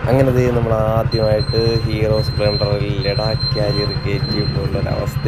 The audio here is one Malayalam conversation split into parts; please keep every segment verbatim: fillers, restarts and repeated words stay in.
അങ്ങനെ നമ്മൾ ആദ്യമായിട്ട് ഹീറോ സ്പ്ലെൻഡറിൽ ലഡാക്ക് കാരിയർ കയറ്റിയിട്ടുള്ളൊരവസ്ഥ.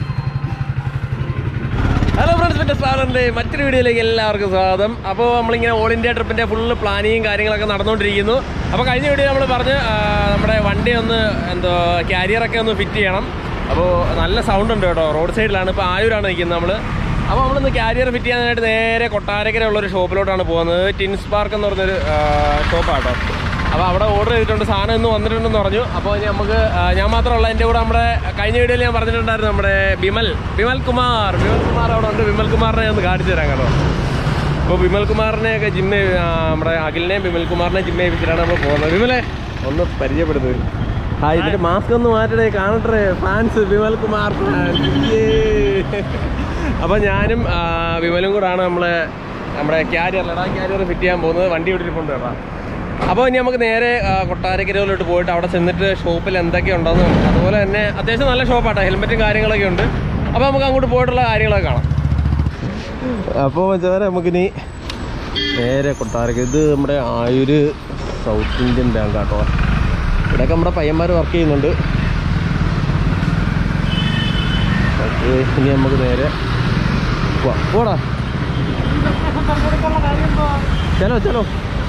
ഹലോ ഫ്രണ്ട്സ്, എൻ്റെ സാറിൻ്റെ മറ്റൊരു വീഡിയോയിലേക്ക് എല്ലാവർക്കും സ്വാഗതം. അപ്പോൾ നമ്മളിങ്ങനെ ഓൾ ഇന്ത്യ ട്രിപ്പിൻ്റെ ഫുള്ള് പ്ലാനിങ്ങും കാര്യങ്ങളൊക്കെ നടന്നുകൊണ്ടിരിക്കുന്നു. അപ്പോൾ കഴിഞ്ഞ വീഡിയോ നമ്മൾ പറഞ്ഞ് നമ്മുടെ വണ്ടി ഒന്ന് എന്തോ കാരിയറൊക്കെ ഒന്ന് ഫിറ്റ് ചെയ്യണം. അപ്പോൾ നല്ല സൗണ്ട് ഉണ്ട് കേട്ടോ. റോഡ് സൈഡിലാണ്, ഇപ്പോൾ ആയൂരാണ് നിൽക്കുന്നത് നമ്മൾ. അപ്പോൾ നമ്മളിന്ന് കാരിയർ ഫിറ്റ് ചെയ്യാനായിട്ട് നേരെ കൊട്ടാരക്കര ഉള്ളൊരു ഷോപ്പിലോട്ടാണ് പോകുന്നത്. ടിൻസ് പാർക്ക് എന്ന് പറഞ്ഞൊരു ഷോപ്പാണ് കേട്ടോ. അപ്പോൾ അവിടെ ഓർഡർ ചെയ്തിട്ടുണ്ട്, സാധനം ഇന്ന് വന്നിട്ടുണ്ടെന്ന് പറഞ്ഞു. അപ്പോൾ ഇനി നമുക്ക് ഞാൻ മാത്രമല്ല, എൻ്റെ കൂടെ നമ്മുടെ കഴിഞ്ഞ വീഡിയോയിൽ ഞാൻ പറഞ്ഞിട്ടുണ്ടായിരുന്നു നമ്മുടെ ബിമൽ ബിമൽ കുമാർ ബിമൽ കുമാർ അവിടെ ഉണ്ട്. ബിമൽ കുമാറിനെ ഒന്ന് കാണിച്ചു തരാം കേട്ടോ. അപ്പോൾ ബിമൽ കുമാറിനെയൊക്കെ ജിമ്മ് നമ്മുടെ അഖിലിനെയും ബിമൽ കുമാറിനെയും ജിമ്മ് ചെയ്യിപ്പിച്ചിട്ടാണ് നമ്മൾ പോകുന്നത്. ബിമലെ ഒന്ന് പരിചയപ്പെടുന്നത്. ആ ഇതിൻ്റെ മാസ്ക് ഒന്ന് മാറ്റണേ, കാണട്ടെ ഫാൻസ്, ബിമൽ കുമാർ ഫാൻസ്. അപ്പോൾ ഞാനും ബിമലും കൂടാണ് നമ്മളെ നമ്മുടെ ക്യാരിയർ ലഡാക്ക് ക്യാരിയർ ഫിറ്റ് ചെയ്യാൻ പോകുന്നത്. വണ്ടി വിട്ടിട്ടുണ്ട് കേട്ടോ. അപ്പോൾ ഇനി നമുക്ക് നേരെ കൊട്ടാരക്കരയിലോട്ട് പോയിട്ട് അവിടെ ചെന്നിട്ട് ഷോപ്പിൽ എന്തൊക്കെ ഉണ്ടെന്ന്, അതുപോലെ തന്നെ അത്യാവശ്യം നല്ല ഷോപ്പാട്ടോ, ഹെൽമെറ്റും കാര്യങ്ങളൊക്കെ ഉണ്ട്. അപ്പോൾ നമുക്ക് അങ്ങോട്ട് പോയിട്ടുള്ള കാര്യങ്ങളൊക്കെ കാണാം. അപ്പോൾ വെച്ചാൽ നമുക്കിനി നേരെ കൊട്ടാരക്കര, ഇത് നമ്മുടെ ആയൂര് സൗത്ത് ഇന്ത്യൻ ബാങ്ക് കേട്ടോ. ഇവിടെയൊക്കെ നമ്മുടെ പയ്യന്മാർ വർക്ക് ചെയ്യുന്നുണ്ട്. ഓക്കെ, ഇനി നമുക്ക് നേരെ പോടാ. ചലോ ചലോ.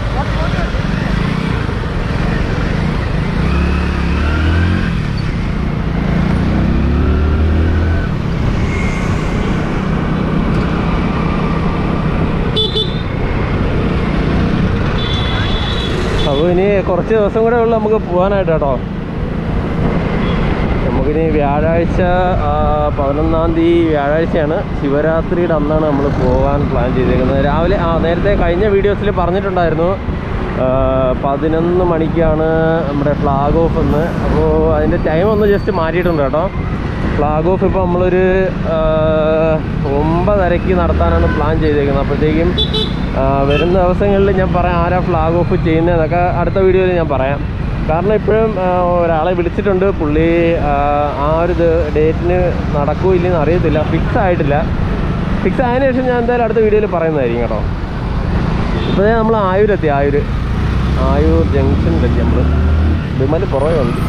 അപ്പോൾ ഇനി കുറച്ച് ദിവസം കൂടെ ഉള്ളു നമുക്ക് പോകാനായിട്ട് കേട്ടോ. നമുക്കിനി വ്യാഴാഴ്ച പതിനൊന്നാം തീയതി വ്യാഴാഴ്ചയാണ്, ശിവരാത്രിയുടെ അന്നാണ് നമ്മൾ പോകാൻ പ്ലാൻ ചെയ്തേക്കുന്നത്. രാവിലെ ആ നേരത്തെ കഴിഞ്ഞ വീഡിയോസിൽ പറഞ്ഞിട്ടുണ്ടായിരുന്നു പതിനൊന്ന് മണിക്കാണ് നമ്മുടെ ഫ്ലാഗ് ഓഫ് എന്ന്. അപ്പോൾ അതിൻ്റെ ടൈം ഒന്ന് ജസ്റ്റ് മാറ്റിയിട്ടുണ്ട് കേട്ടോ. ഫ്ലാഗ് ഓഫ് ഇപ്പോൾ നമ്മളൊരു ഒമ്പതരയ്ക്ക് നടത്താനാണ് പ്ലാൻ ചെയ്തേക്കുന്നത്. അപ്പോഴത്തേക്കും വരുന്ന ദിവസങ്ങളിൽ ഞാൻ പറയാം ആരാ ഫ്ലാഗ് ഓഫ് ചെയ്യുന്നതെന്നൊക്കെ അടുത്ത വീഡിയോയിൽ ഞാൻ പറയാം. കാരണം ഇപ്പോഴും ഒരാളെ വിളിച്ചിട്ടുണ്ട്, പുള്ളി ആ ഒരു ഡേറ്റിന് നടക്കുമോ ഇല്ലെന്ന് അറിയത്തില്ല, ഫിക്സ് ആയിട്ടില്ല. ഫിക്സ് ആയതിനു ശേഷം ഞാൻ എന്തായാലും അടുത്ത വീഡിയോയിൽ പറയുന്നതായിരിക്കും കേട്ടോ. ഇപ്പോൾ നമ്മൾ ആയൂരെത്തി, ആയൂർ ആയൂർ ജംഗ്ഷനിലെത്തി നമ്മൾ. വിമൽ പുറകെ ഉണ്ട്.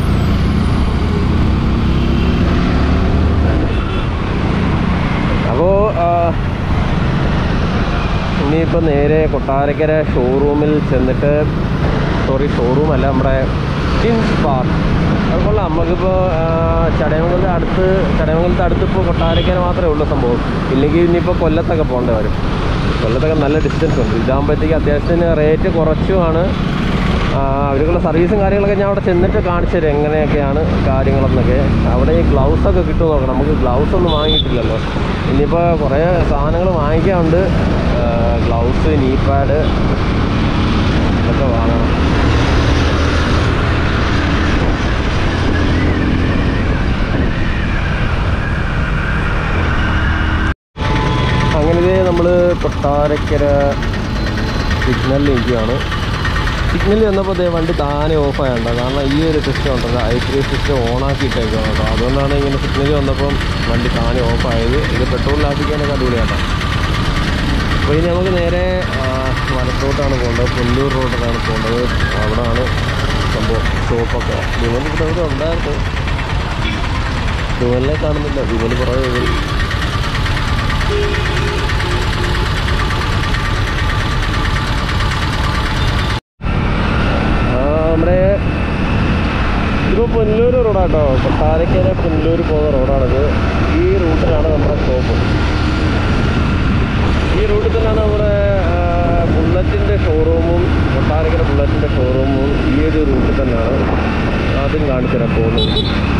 അപ്പോൾ ഇനിയിപ്പോൾ നേരെ കൊട്ടാരക്കര ഷോറൂമിൽ ചെന്നിട്ട്, സോറി ഷോറൂം അല്ല, നമ്മുടെ ടിൻസ് പാർക്ക്. അതുപോലെ നമുക്കിപ്പോൾ ചടയമംഗലത്തെ അടുത്ത് ചടയമംഗലത്തെ അടുത്ത് ഇപ്പോൾ കൊട്ടാരക്കര മാത്രമേ ഉള്ളൂ സംഭവം. ഇല്ലെങ്കിൽ ഇനിയിപ്പോൾ കൊല്ലത്തൊക്കെ പോകേണ്ടി വരും. കൊല്ലത്തൊക്കെ നല്ല ഡിസ്റ്റൻസ് ഉണ്ട്. ഇതാകുമ്പോഴത്തേക്ക് അത്യാവശ്യത്തിന് റേറ്റ് കുറച്ചുമാണ്. അവർക്കുള്ള സർവീസും കാര്യങ്ങളൊക്കെ ഞാൻ അവിടെ ചെന്നിട്ട് കാണിച്ചു തരാം എങ്ങനെയൊക്കെയാണ് കാര്യങ്ങളെന്നൊക്കെ. അവിടെ ഈ ഗ്ലൗസൊക്കെ കിട്ടുമെന്ന് നോക്കണം. നമുക്ക് ഗ്ലൗസ് ഒന്നും വാങ്ങിയിട്ടില്ലല്ലോ. ഇനിയിപ്പോൾ കുറേ സാധനങ്ങൾ വാങ്ങിക്കാനുണ്ട്. ഗ്ലൗസ്, നീ പാഡ് ഇതൊക്കെ വാങ്ങണം. അങ്ങനെ നമ്മൾ കൊട്ടാരക്കര സിഗ്നലിൽ ഇരിക്കുകയാണ്. സിഗ്നലിൽ വന്നപ്പോൾ അതേ വണ്ടി താനെ ഓഫായണ്ട. കാരണം ഈ ഒരു സിസ്റ്റം ഉണ്ടല്ലോ, ഐ ത്രീ സിസ്റ്റം ഓണാക്കിയിട്ടേക്കാണ് കേട്ടോ. അതുകൊണ്ടാണ് ഇങ്ങനെ സിഗ്നലിൽ വന്നപ്പം വണ്ടി താനെ ഓഫായത്. ഇത് പെട്രോൾ ലാഭിക്കാനൊക്കെ അടിപൊളിയാണ്. അപ്പോൾ ഇനി നമുക്ക് നേരെ വലത്തോട്ടാണ് പോകേണ്ടത്. പുല്ലൂർ റോഡിലാണ് പോകേണ്ടത്. അവിടെയാണ് സംഭവം ഷോപ്പൊക്കെ. വിമൽ ഇവിടെ ഉണ്ടായിരുന്നു, വിമലിനെ കാണുന്നില്ല. വിമൽ കുറേ വരും. നമ്മുടെ ഇതിപ്പോൾ പുല്ലൂർ റോഡാട്ടോ, കൊട്ടാരക്കര പുല്ലൂർ പോകുന്ന റോഡാണിത്. ഈ റൂട്ടിലാണ് നമ്മുടെ ഷോപ്പ്. ഈ റൂട്ടിൽ തന്നെയാണ് നമ്മുടെ ബുള്ളറ്റിൻ്റെ ഷോറൂമും, കൊട്ടാരക്കര ബുള്ളറ്റിൻ്റെ ഷോറൂമും ഈ ഒരു റൂട്ടിൽ തന്നെയാണ്. അതും കാണിച്ചു തരാൻ പോകുന്നത്.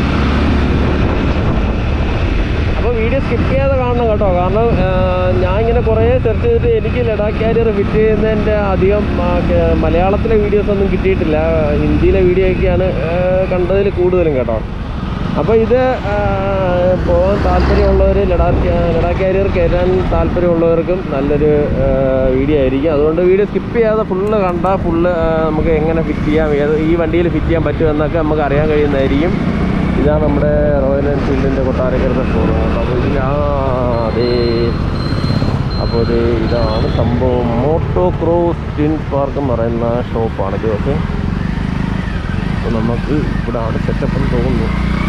അപ്പോൾ വീഡിയോ സ്കിപ്പ് ചെയ്യാതെ കാണണം കേട്ടോ. കാരണം ഞാൻ ഇങ്ങനെ കുറേ സെർച്ച് ചെയ്തിട്ട് എനിക്ക് ലഡാക്ക് കാരിയർ ഫിറ്റ് ചെയ്യുന്നതിൻ്റെ അധികം മലയാളത്തിലെ വീഡിയോസൊന്നും കിട്ടിയിട്ടില്ല. ഹിന്ദിയിലെ വീഡിയോ ഒക്കെയാണ് കണ്ടതിൽ കൂടുതലും കേട്ടോ. അപ്പോൾ ഇത് പോകാൻ താല്പര്യമുള്ളവർ, ലഡാക്ക് ലഡാക്ക് കാരിയർ കയറ്റാൻ താല്പര്യമുള്ളവർക്കും നല്ലൊരു വീഡിയോ ആയിരിക്കും. അതുകൊണ്ട് വീഡിയോ സ്കിപ്പ് ചെയ്യാതെ ഫുള്ള് കണ്ടാൽ ഫുള്ള് നമുക്ക് എങ്ങനെ ഫിറ്റ് ചെയ്യാം, ഏത് ഈ വണ്ടിയിൽ ഫിറ്റ് ചെയ്യാൻ പറ്റുമെന്നൊക്കെ നമുക്ക് അറിയാൻ കഴിയുന്നതായിരിക്കും. ഇതാണ് നമ്മുടെ റോയൽ എൻഫീൽഡിൻ്റെ കൊട്ടാരക്കരത്തെ ഷോറൂം കേട്ടോ. അപ്പോൾ ഇതിന് ആ അതേ അപ്പോൾ ഇത് ഇതാണ് സംഭവം. മോട്ടോ ക്രോസ് ടിൻസ് പാർക്ക് എന്ന് പറയുന്ന ഷോപ്പാണിത്. ഓക്കെ, അപ്പോൾ നമുക്ക് ഇവിടെ അവിടെ സെറ്റപ്പ് എന്ന് തോന്നുന്നു.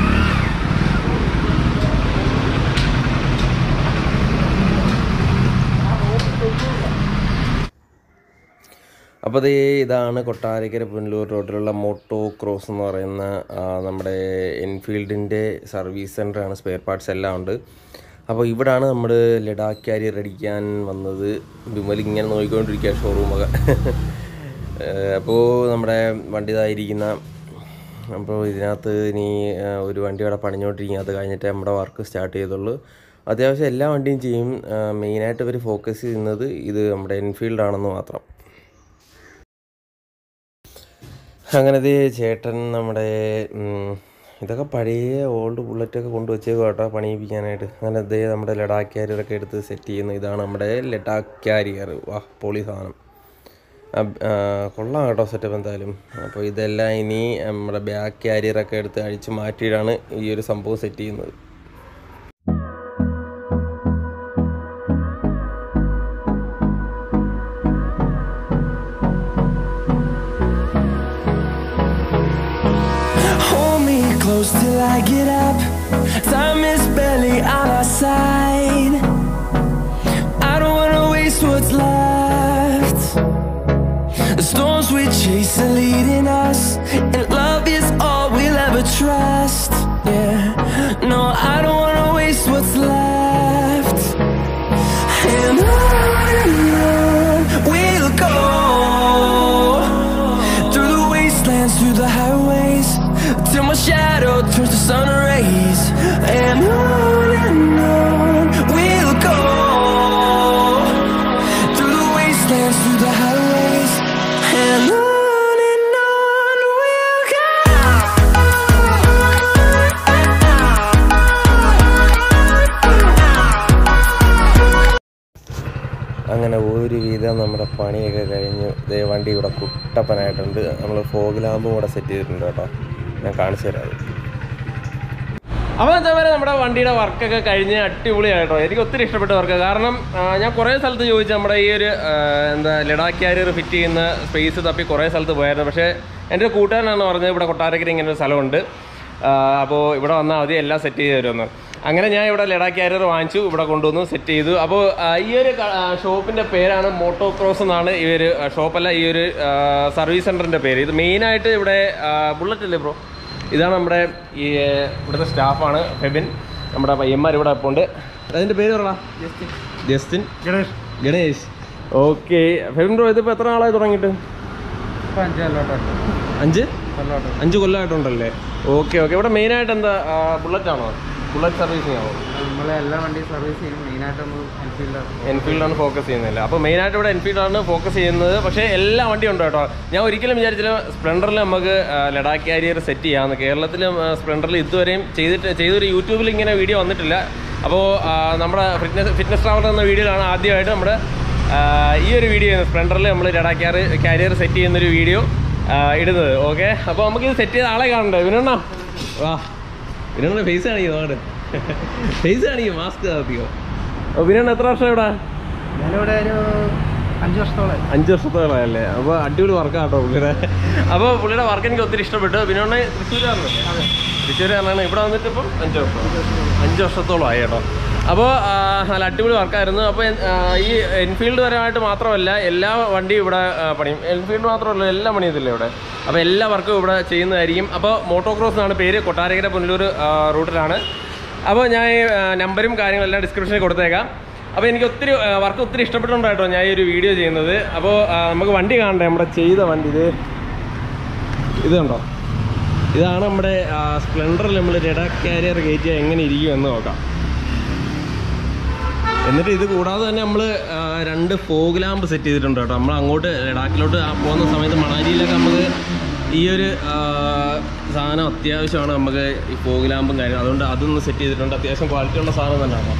അപ്പോൾ അതേ ഇതാണ് കൊട്ടാരക്കര പുനലൂർ റോഡിലുള്ള മോട്ടോ ക്രോസ് എന്ന് പറയുന്ന നമ്മുടെ എൻഫീൽഡിൻ്റെ സർവീസ് സെൻ്ററാണ്. സ്പെയർ പാർട്സ് എല്ലാം ഉണ്ട്. അപ്പോൾ ഇവിടാണ് നമ്മൾ ലഡാക്ക് കാരിയർ അടിക്കാൻ വന്നത്. വിമൽ ഇങ്ങനെ നോക്കിക്കൊണ്ടിരിക്കുക ഷോറൂമൊക്കെ. അപ്പോൾ നമ്മുടെ വണ്ടി ഇതായിരിക്കുന്ന, അപ്പോൾ ഇതിനകത്ത് ഇനി ഒരു വണ്ടി അവിടെ പണിഞ്ഞുകൊണ്ടിരിക്കുക. അത് കഴിഞ്ഞിട്ട് നമ്മുടെ വർക്ക് സ്റ്റാർട്ട് ചെയ്തുള്ളൂ. അത്യാവശ്യം എല്ലാ വണ്ടിയും ചെയ്യും. മെയിനായിട്ട് ഇവർ ഫോക്കസ് ചെയ്യുന്നത് ഇത് നമ്മുടെ എൻഫീൽഡ് ആണെന്ന് മാത്രം. അങ്ങനത്തെ ചേട്ടൻ നമ്മുടെ ഇതൊക്കെ പഴയ ഓൾഡ് ബുള്ളറ്റൊക്കെ കൊണ്ടുവച്ചേക്കും കേട്ടോ പണിയിപ്പിക്കാനായിട്ട്. അങ്ങനെ അതേ നമ്മുടെ ലഡാക്ക് കാരിയറൊക്കെ എടുത്ത് സെറ്റ് ചെയ്യുന്നു. ഇതാണ് നമ്മുടെ ലഡാക്ക് കാരിയർ. വാ, പൊളി സാധനം, കൊള്ളാം കേട്ടോ സെറ്റപ്പ് എന്തായാലും. അപ്പോൾ ഇതെല്ലാം ഇനി നമ്മുടെ ബാക്ക് കാരിയറൊക്കെ എടുത്ത് അഴിച്ച് മാറ്റിയിട്ടാണ് ഈ ഒരു സംഭവം സെറ്റ് ചെയ്യുന്നത്. Till I get up, time is barely on our side. I don't wanna waste what's left. The storms we chase are leading us, and love is all we'll ever trust. Yeah, no, I don't wanna waste what's left. And on and on we'll go, through the wastelands, through the highways, till my shadow turns to sun rays. And on and on we'll go, through the wastelands, through the highways. And on and on we'll go. അങ്ങനെ ഒരുവിധം നമ്മുടെ പണിയൊക്കെ കഴിഞ്ഞു. ഇതേ വണ്ടി ഇവിടെ കുട്ടപ്പനായിട്ടുണ്ട്. നമ്മൾ ഫോഗ് ലാമ്പും കൂടെ സെറ്റ് ചെയ്തിട്ടുണ്ട് കേട്ടോ. ഞാൻ കാണിച്ചു തരാം. അപ്പോൾ എന്താ പറയുക, നമ്മുടെ വണ്ടിയുടെ വർക്കൊക്കെ കഴിഞ്ഞ് അടിപൊളിയായിട്ടോ. എനിക്ക് ഒത്തിരി ഇഷ്ടപ്പെട്ട വർക്ക്. കാരണം ഞാൻ കുറേ സ്ഥലത്ത് ചോദിച്ചു നമ്മുടെ ഈ ഒരു എന്താ ലഡാക്ക് കാരിയർ ഫിറ്റ് ചെയ്യുന്ന സ്പേസ് തപ്പി കുറേ സ്ഥലത്ത് പോയായിരുന്നു. പക്ഷേ എൻ്റെ ഒരു കൂട്ടുകാരനാണ് പറഞ്ഞത് ഇവിടെ കൊട്ടാരക്കര ഇങ്ങനെ ഒരു സ്ഥലമുണ്ട്, അപ്പോൾ ഇവിടെ വന്നാൽ മതി എല്ലാം സെറ്റ് ചെയ്ത് തരുമെന്ന്. അങ്ങനെ ഞാൻ ഇവിടെ ലഡാക്ക് കാരിയർ വാങ്ങിച്ചു, ഇവിടെ കൊണ്ടുവന്നു സെറ്റ് ചെയ്തു. അപ്പോൾ ഈ ഒരു ഷോപ്പിൻ്റെ പേരാണ് മോട്ടോ ക്രോസ് എന്നാണ് ഈ ഒരു ഷോപ്പല്ല, ഈ ഒരു സർവീസ് സെൻ്ററിൻ്റെ പേര്. ഇത് മെയിനായിട്ട് ഇവിടെ ബുള്ളറ്റ് അല്ലേ ബ്രോ, ഇതാണ് നമ്മുടെ ഈ ഇവിടുത്തെ സ്റ്റാഫാണ് ഫെബിൻ. നമ്മുടെ പയ്യന്മാർ ഇവിടെ ഇപ്പോൾ ഉണ്ട്. അതിൻ്റെ പേര് പറ. Justin. Justin. Ganesh. Ganesh. Okay. Febin bro ഇതിപ്പോൾ എത്ര നാളായി തുടങ്ങിയിട്ട്? അഞ്ച് അഞ്ച് കൊല്ലമായിട്ടുണ്ടല്ലേ? Okay okay. ഇവിടെ മെയിനായിട്ട് എന്താ ബുള്ളറ്റാണോ, ബുള്ളറ്റ് സർവീസിങ് ആണോ? നമ്മളെ എല്ലാ വണ്ടിയും സർവീസ് ചെയ്യും. മെയിനായിട്ട് നമ്മൾ എൻഫീൽഡാണ് എൻഫീൽഡാണ് ഫോക്കസ് ചെയ്യുന്നില്ല. അപ്പോൾ മെയിനായിട്ട് ഇവിടെ എൻഫീൽഡാണ് ഫോക്കസ് ചെയ്യുന്നത്. പക്ഷേ എല്ലാ വണ്ടിയും ഉണ്ട് കേട്ടോ. ഞാൻ ഒരിക്കലും വിചാരിച്ചില്ല സ്പ്ലെൻഡറിൽ നമുക്ക് ലഡാക്ക് കാരിയർ സെറ്റ് ചെയ്യാമെന്ന്. കേരളത്തിലും സ്പ്ലെൻഡറിൽ ഇതുവരെയും ചെയ്തിട്ട് ചെയ്തൊരു യൂട്യൂബിൽ ഇങ്ങനെ വീഡിയോ വന്നിട്ടില്ല. അപ്പോൾ നമ്മുടെ ഫിറ്റ്നസ് ഫിറ്റ്നസ് ട്രാവലർ എന്ന വീഡിയോയിലാണ് ആദ്യമായിട്ട് നമ്മുടെ ഈ ഒരു വീഡിയോ സ്പ്ലെൻഡറിൽ നമ്മൾ ലഡാക്ക് കാരിയർ സെറ്റ് ചെയ്യുന്നൊരു വീഡിയോ ഇടുന്നത്. ഓക്കെ, അപ്പോൾ നമുക്കിത് സെറ്റ് ചെയ്ത ആളെ കാണണ്ടേ? വിനണ്ണ വാ, വിനണ്ണ ഫേസ് കാണിക്കോ, അങ്ങോട്ട് ഫേസ് കാണിക്കോ, മാസ്ക് കാത്തിക്കോ. അപ്പോൾ വിനണ്ണ എത്ര വർഷം ഇവിടെ? ഞാനിവിടെ ഒരു അഞ്ച് വർഷത്തോളം അഞ്ച് വർഷത്തോളമല്ലേ? അപ്പോൾ അടിപൊളി വർക്കാണ് കേട്ടോ പുള്ളിയുടെ. അപ്പോൾ പുള്ളിയുടെ വർക്ക് എനിക്ക് ഒത്തിരി ഇഷ്ടപ്പെട്ടു. വിനോണ്ണ തൃശ്ശൂരാണ്, തൃശ്ശൂരാണ്. ഇവിടെ വന്നിട്ട് ഇപ്പം അഞ്ച് വർഷം അഞ്ച് വർഷത്തോളം ആയി കേട്ടോ. അപ്പോൾ നല്ല അടിപൊളി വർക്കായിരുന്നു. അപ്പോൾ ഈ എൻഫീൽഡ് പരമായിട്ട് മാത്രമല്ല എല്ലാ വണ്ടിയും ഇവിടെ പണിയും. എൻഫീൽഡ് മാത്രമല്ല എല്ലാ പണിയത്തില്ല ഇവിടെ. അപ്പോൾ എല്ലാ വർക്കും ഇവിടെ ചെയ്യുന്നതായിരിക്കും. അപ്പോൾ മോട്ടോ ക്രോസ് എന്നാണ് പേര്. കൊട്ടാരക്കര പുനലൂർ റൂട്ടിലാണ്. അപ്പോൾ ഞാൻ നമ്പരും കാര്യങ്ങളെല്ലാം ഡിസ്ക്രിപ്ഷനിൽ കൊടുത്തേക്കാം. അപ്പോൾ എനിക്ക് ഒത്തിരി വർക്ക് ഒത്തിരി ഇഷ്ടപ്പെട്ടുണ്ടായിട്ടോ ഞാൻ ഈ ഒരു വീഡിയോ ചെയ്യുന്നത്. അപ്പോൾ നമുക്ക് വണ്ടി കാണണ്ടേ, നമ്മുടെ ചെയ്ത വണ്ടി. ഇത് ഇത് കണ്ടോ, ഇതാണ് നമ്മുടെ സ്പ്ലെൻഡറിൽ നമ്മൾ ലഡാക്ക് കാരിയർ കയറ്റിയാൽ എങ്ങനെ ഇരിക്കും എന്ന് നോക്കാം. എന്നിട്ട് ഇത് കൂടാതെ തന്നെ നമ്മൾ രണ്ട് ഫോഗ് ലാമ്പ് സെറ്റ് ചെയ്തിട്ടുണ്ട് കേട്ടോ. നമ്മൾ അങ്ങോട്ട് ലഡാക്കിലോട്ട് പോകുന്ന സമയത്ത് മണാലിയിലൊക്കെ നമുക്ക് ഈ ഒരു സാധനം അത്യാവശ്യമാണ്, നമുക്ക് ഈ ഫോഗ് ലാമ്പും കാര്യം. അതുകൊണ്ട് അതൊന്ന് സെറ്റ് ചെയ്തിട്ടുണ്ട്. അത്യാവശ്യം ക്വാളിറ്റി ഉള്ള സാധനം തന്നെയാണ്.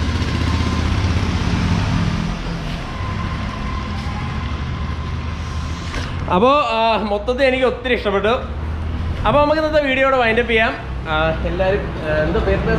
അപ്പോൾ മൊത്തത്തിൽ എനിക്ക് ഒത്തിരി ഇഷ്ടപ്പെട്ടു. അപ്പോൾ നമുക്ക് ഇന്നത്തെ വീഡിയോയുടെ വൈൻഡപ്പ് ചെയ്യാം. എല്ലാവരും എന്താ പേര്?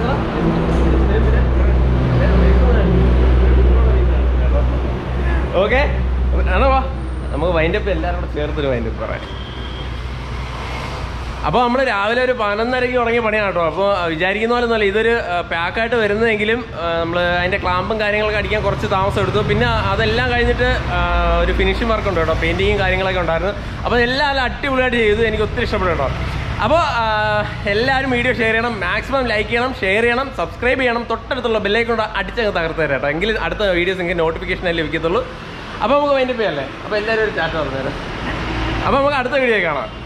ഓക്കെ, ആണോ? വാ നമുക്ക് വൈൻഡപ്പ് എല്ലാവരും കൂടെ ചേർത്തൊരു വൈൻഡപ്പ് പറയാം. അപ്പോൾ നമ്മൾ രാവിലെ ഒരു പതിനൊന്നരയ്ക്ക് തുടങ്ങിയ പണിയാണ് കേട്ടോ. അപ്പോൾ വിചാരിക്കുന്ന പോലെ ഒന്നുമല്ല, ഇതൊരു പാക്കായിട്ട് വരുന്നതെങ്കിലും നമ്മൾ അതിൻ്റെ ക്ലാമ്പും കാര്യങ്ങളൊക്കെ അടിക്കാൻ കുറച്ച് താമസം എടുത്തു. പിന്നെ അതെല്ലാം കഴിഞ്ഞിട്ട് ഒരു ഫിനിഷിംഗ് വർക്ക് ഉണ്ട് കേട്ടോ, പെയിൻറ്റിങ്ങും കാര്യങ്ങളൊക്കെ ഉണ്ടായിരുന്നു. അപ്പോൾ എല്ലാം നല്ല അടിപൊളിയായിട്ട് ചെയ്തു, എനിക്ക് ഒത്തിരി ഇഷ്ടപ്പെട്ടു കേട്ടോ. അപ്പോൾ എല്ലാവരും വീഡിയോ ഷെയർ ചെയ്യണം, മാക്സിമം ലൈക്ക് ചെയ്യണം, ഷെയർ ചെയ്യണം, സബ്സ്ക്രൈബ് ചെയ്യണം, തൊട്ടടുത്തുള്ള ബെല്ലൈക്കൺ കൊണ്ട് അടിച്ചങ്ങ് തകർത്ത് തരാം കേട്ടോ. എങ്കിലും അടുത്ത വീഡിയോസ് നിങ്ങൾക്ക് നോട്ടിഫിക്കേഷനായി ലഭിക്കത്തുള്ളൂ. അപ്പോൾ നമുക്ക് വൈൻഡപ്പ് ചെയ്യാമല്ലേ? അപ്പോൾ എല്ലാവരും ഒരു ചാറ്റ് പറഞ്ഞു തരാം. അപ്പോൾ നമുക്ക് അടുത്ത വീഡിയോ കാണാം.